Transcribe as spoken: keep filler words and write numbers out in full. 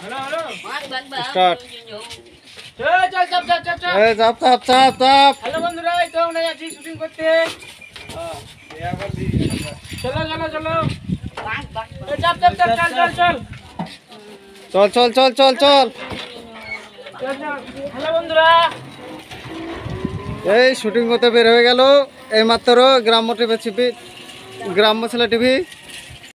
Start. এই চাপ চাপ চাপ চাপ। হ্যালো বন্ধুরা, এই তো আমরা যাচ্ছি শুটিং করতে। চলো চলো চলো, এই চাপ চাপ চাপ, চল চল চল চল চল চল চল চল। চল চল। হ্যালো বন্ধুরা, এই শুটিং করতে বের হয়ে গেল এই মাত্র গ্রাম্য টিভি গ্রাম্য ছেলে টিভি।